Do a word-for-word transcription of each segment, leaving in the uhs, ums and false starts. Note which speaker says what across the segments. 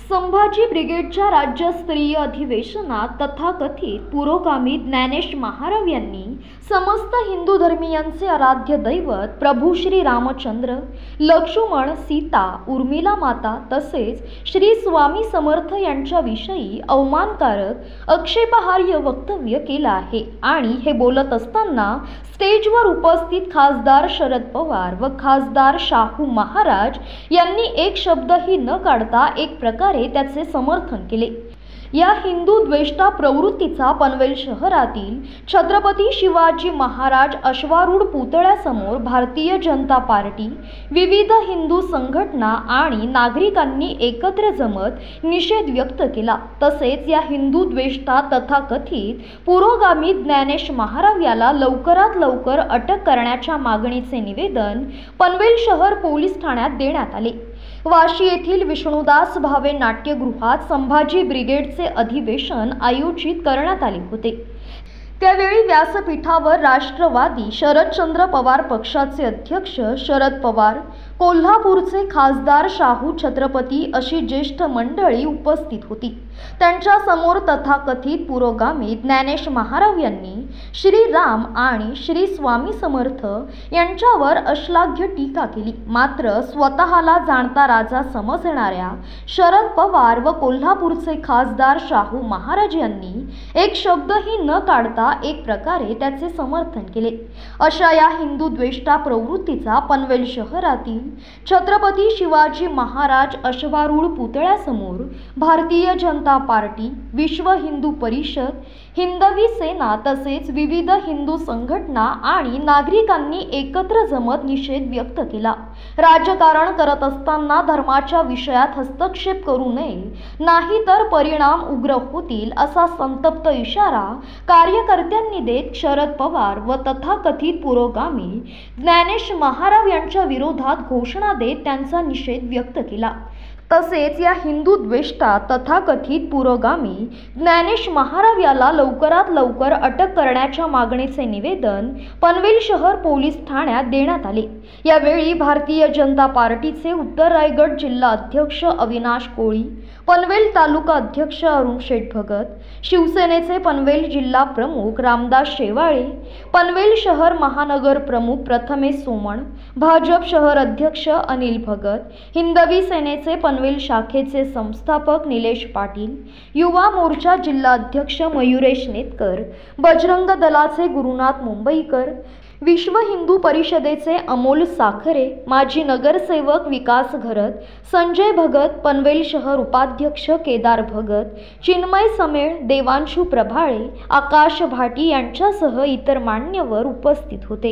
Speaker 1: संभाजी ब्रिगेडच्या राज्यस्तरीय अधिवेशनात तथाकथित पुरोगामी ज्ञानेश महाराज यांनी समस्त हिंदू धर्मीयांचे आराध्य दैवत प्रभू श्री रामचंद्र, लक्ष्मण, सीता, उर्मिला माता तसेच श्री स्वामी समर्थ यांच्याविषयी अवमानकारक आक्षेपार्ह वक्तव्य केलं आहे। आणि हे बोलत असताना स्टेजवर उपस्थित खासदार शरद पवार व खासदार शाहू महाराज यांनी एक शब्दही न काढता एक प्रकारे त्याचे समर्थन केले। या हिंदू द्वेष्टा प्रवृत्तीचा पनवेल शहरातील छत्रपती शिवाजी महाराज अश्वारूढ पुतळ्यासमोर भारतीय जनता पार्टी, विविध हिंदू संघटना आणि नागरिकांनी एकत्र जमत निषेध व्यक्त केला। तसेच या हिंदू द्वेष्टा तथाकथित पुरोगामी ज्ञानेश महाराज याला लवकरात लवकर अटक करण्याच्या मागणीचे निवेदन पनवेल शहर पोलीस ठाण्यात देण्यात आले। वाशी येथील विष्णुदास भावे नाट्यगृहात संभाजी ब्रिगेडचे अधिवेशन आयोजित करण्यात आले होते। त्यावेळी व्यासपीठावर राष्ट्रवादी शरदचंद्र पवार पक्षाचे अध्यक्ष शरद पवार, कोल्हापूरचे खासदार शाहू छत्रपती अशी ज्येष्ठ मंडळी उपस्थित होती। त्यांच्या समोर तथाकथित पुरोगामी ज्ञानेश महाराज यांनी श्री राम आणि श्री स्वामी समर्थ यांच्यावर अश्लाघ्य टीका केली। मात्र स्वतःला जाणता राजा समजणाऱ्या शरद पवार व कोल्हापूरचे खासदार शाहू महाराज यांनी एक शब्दही न काढता एक प्रकारे त्याचे समर्थन केले। अशा या हिंदू द्वेष्टा प्रवृत्तीचा पनवेल शहरातील छत्रपती शिवाजी महाराज अश्वारूढ पुतळ्यासमोर भारतीय जनता पार्टी, विश्व हिंदू परिषद, हिंदवी सेना तसेच विविध हिंदू संघटना आणि नागरिकांनी एकत्र जमत निषेध व्यक्त केला। राजकारण करत असताना धर्माच्या विषयात हस्तक्षेप करू नये, नाहीतर परिणाम उग्र होतील असा संतप्त इशारा कार्यकर्त्यांनी देत शरद पवार व तथाकथित पुरोगामी ज्ञानेश महाराज यांच्या विरोधात घोषणा देत त्यांचा निषेध व्यक्त केला। तसेच या हिंदू द्वेष्टा तथाकथित पुरोगामी ज्ञानेश महाराज याला लवकरात लवकर अटक करण्याच्या मागणीचे निवेदन पनवेल शहर पोलीस ठाण्यात देण्यात आले। यावेळी भारतीय जनता पार्टीचे उत्तर रायगड जिल्हा अध्यक्ष अविनाश कोळी, पनवेल तालुका अध्यक्ष अरुण शेठ भगत, शिवसेनेचे पनवेल जिल्हा प्रमुख रामदास शेवाळे, पनवेल शहर महानगर प्रमुख प्रथमेश सोमण, भाजप शहर अध्यक्ष अनिल भगत, हिंदवी सेनेचे पनवेल शाखेचे संस्थापक निलेश पाटील, युवा मोर्चा जिल्हा अध्यक्ष मयुरेश नेतकर, बजरंग दलाचे गुरुनाथ मुंबईकर, विश्व हिंदू परिषदेचे अमोल साखरे, माजी नगरसेवक विकास घरत, संजय भगत, पनवेल शहर उपाध्यक्ष केदार भगत, चिन्मय समेळ, देवांशू प्रभाळे, आकाश भाटी यांच्यासह इतर मान्यवर उपस्थित होते।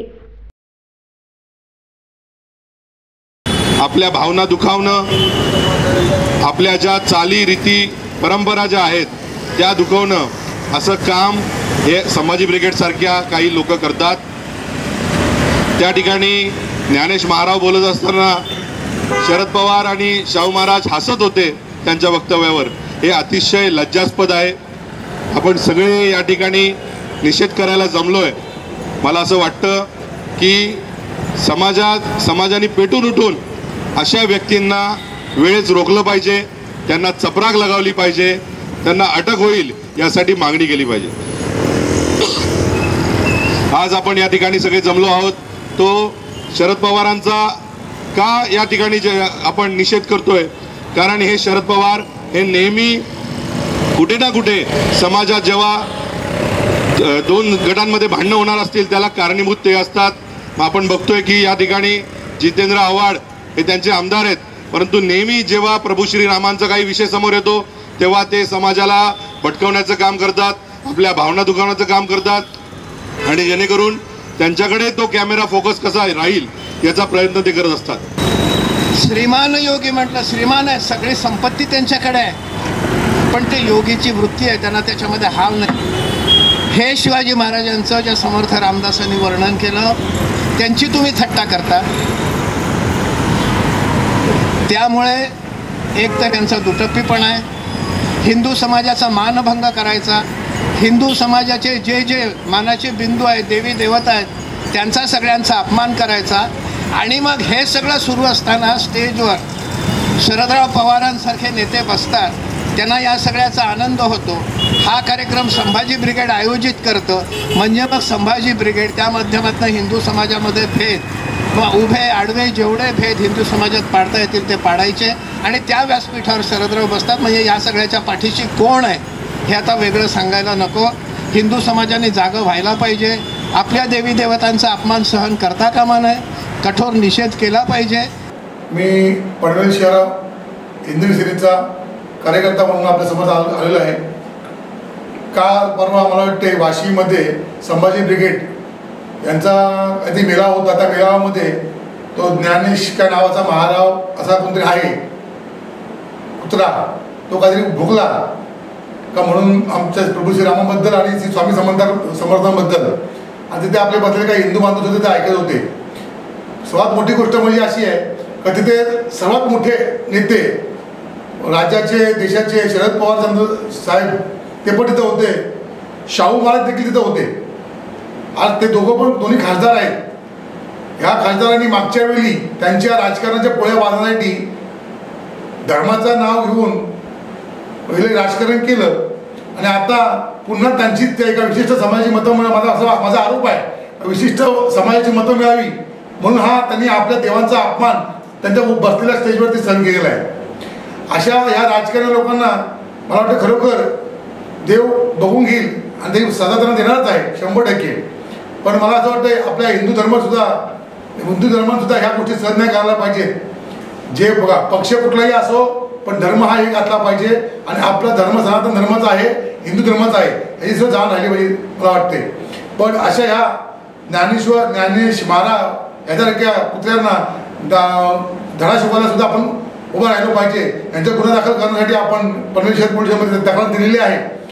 Speaker 2: आपल्या भावना दुखावणं, आपल्या ज्या चाली रीती परंपरा ज्या आहेत त्या दुखवणं असं काम हे संभाजी ब्रिगेड सारख्या काही लोक करतात। त्या ठिकाणी ज्ञानेश महाराज बोलत असताना शरद पवार आणि शाहू महाराज हसत होते त्यांच्या वक्तव्यावर। हे अतिशय लज्जास्पद आहे। आपण सगळे या ठिकाणी निषेध करायला जमलोय। मला असं वाटतं की समाजात समाजाने पेटून उठून अशा व्यक्तींना वेळेच रोखलं पाहिजे, त्यांना चपराक लगावली पाहिजे, त्यांना अटक होईल यासाठी मागणी केली पाहिजे। आज आपण या ठिकाणी सगळे जमलो आहोत तो शरद पवारांचा का या ठिकाणी जे आपण निषेध करतोय, कारण हे शरद पवार हे नेहमी कुठे ना कुठे समाजात जेव्हा दोन गटांमध्ये भांडणं होणार असतील त्याला कारणीभूत ते असतात। आपण बघतोय की या ठिकाणी जितेंद्र आव्हाड हे त्यांचे आमदार आहेत, परंतु नेहमी जेव्हा प्रभू श्री रामांचा काही विषय समोर येतो तेव्हा ते समाजाला भटकवण्याचं काम करतात, आपल्या भावना दुखावण्याचं काम करतात आणि जेणेकरून त्यांच्याकडे तो कॅमेरा फोकस कसा राहील याचा प्रयत्न ते करत असतात।
Speaker 3: श्रीमान योगी म्हटलं, श्रीमान आहे, सगळी संपत्ती त्यांच्याकडे आहे, पण ते योगीची वृत्ती आहे, त्यांना त्याच्यामध्ये हाव नाही। हे शिवाजी महाराजांचं ज्या समर्थ रामदासांनी वर्णन केलं त्यांची तुम्ही थट्टा करता, त्यामुळे एक तर त्यांचा दुटप्पीपणा आहे, हिंदू समाजाचा मानभंग करायचा, हिंदू समाजाचे जे जे मानाचे बिंदू आहेत, देवी देवता आहेत, त्यांचा सगळ्यांचा अपमान करायचा। आणि मग हे सगळं सुरू असताना स्टेजवर शरदराव पवारांसारखे नेते बसतात, त्यांना या सगळ्याचा आनंद होतो. हा कार्यक्रम संभाजी ब्रिगेड आयोजित करतं, म्हणजे मग संभाजी ब्रिगेड त्या माध्यमातून हिंदू समाजामध्ये भेद व उभे आडवे जेवढे भेद हिंदू समाजात पाडता येतील ते पाडायचे आणि त्या व्यासपीठावर शरदराव बसतात. म्हणजे या सगळ्याच्या पाठीशी कोण आहे हे आता वेगळं सांगायला नको. हिंदू समाजाने जागं व्हायला पाहिजे. आपल्या देवी देवतांचा अपमान सहन करता कामा नये, कठोर निषेध केला पाहिजे.
Speaker 4: मी पनवेल शहर हिंदवी सेनेचा कार्यकर्ता म्हणून आपल्यासमोर आल आलेलो आहे. काल परवा मला वाटते वाशीमध्ये संभाजी ब्रिगेड यांचा आधी मेळावा होता. त्या मेळाव्यामध्ये तो ज्ञानेश काय नावाचा महाराव असा कोणतरी आहे कुत्रा, तो काहीतरी भुकला का म्हणून आमच्या प्रभू श्रीरामाबद्दल आणि श्री स्वामी समर्थ समर्थांबद्दल आणि तिथे आपले बसलेले काही हिंदू बांधव होते ते ऐकत होते. सर्वात मोठी गोष्ट म्हणजे अशी आहे का तिथे सर्वात मोठे नेते राज्याचे देशाचे शरद पवार चंद्र साहेब ते पण तिथं होते, शाहू महाराज देखील तिथं होते. आज ते दोघं पण दोन्ही खासदार आहेत. ह्या खासदारांनी मागच्या वेळी त्यांच्या राजकारणाच्या पोळ्या बांधण्यासाठी धर्माचं नाव घेऊन पहिले राजकारण केलं आणि आता पुन्हा त्यांची त्या एका विशिष्ट समाजाची मतं मिळा माझा असा माझा आरोप आहे विशिष्ट समाजाची मतं मिळावी म्हणून हा त्यांनी आपल्या देवांचा अपमान त्यांच्या बसलेल्या स्टेजवरती सहन केलेला आहे. अशा ह्या राजकारणी लोकांना मला वाटतं खरोखर देव बघून घेईल आणि ते सजा त्यांना देणारच आहे शंभर टक्के. पण मला असं वाटतं आपल्या हिंदू धर्मसुद्धा हिंदू धर्मातसुद्धा ह्या गोष्टी सहन नाही करायला पाहिजेत. जे बघा पक्ष कुठलाही असो पण धर्म हा एक असला पाहिजे आणि आपला धर्म सनातन धर्माचा आहे, हिंदू धर्माचा आहे याची सुद्धा जाण राहिली पाहिजे मला वाटते. पण अशा ह्या ज्ञानेश्वर ज्ञानेश महाराज यासारख्या कुत्र्यांना धडा शिकवायला सुद्धा आपण उभं राहिलो पाहिजे. यांचा गुन्हा दाखल करण्यासाठी आपण पनवेल शहर पोलीस स्टेशनमध्ये तक्रार दिलेली आहे.